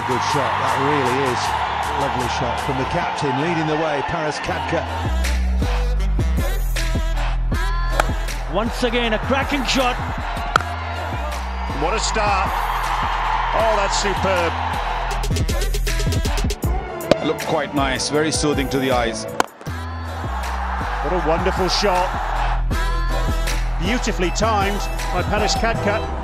good shot, that really is. Lovely shot from the captain, leading the way, Khadka. Once again, a cracking shot. What a start. Oh, that's superb. It looked quite nice, very soothing to the eyes. What a wonderful shot. Beautifully timed by Khadka.